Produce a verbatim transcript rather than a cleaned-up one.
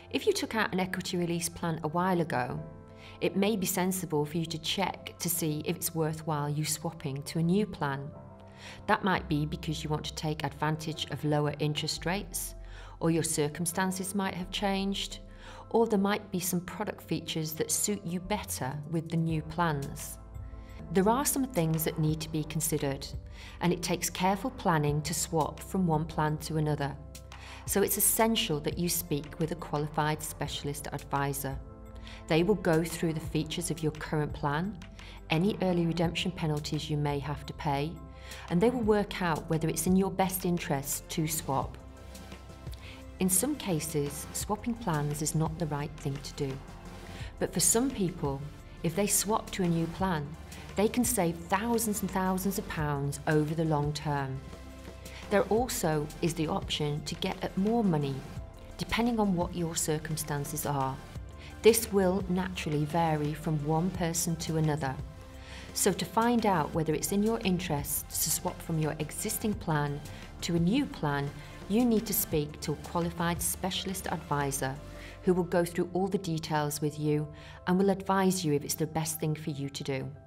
If you took out an equity release plan a while ago, it may be sensible for you to check to see if it's worthwhile you swapping to a new plan. That might be because you want to take advantage of lower interest rates, or your circumstances might have changed, or there might be some product features that suit you better with the new plans. There are some things that need to be considered, and it takes careful planning to swap from one plan to another. So it's essential that you speak with a qualified specialist advisor. They will go through the features of your current plan, any early redemption penalties you may have to pay, and they will work out whether it's in your best interest to swap. In some cases, swapping plans is not the right thing to do. But for some people, if they swap to a new plan, they can save thousands and thousands of pounds over the long term. There also is the option to get at more money, depending on what your circumstances are. This will naturally vary from one person to another. So to find out whether it's in your interest to swap from your existing plan to a new plan, you need to speak to a qualified specialist advisor who will go through all the details with you and will advise you if it's the best thing for you to do.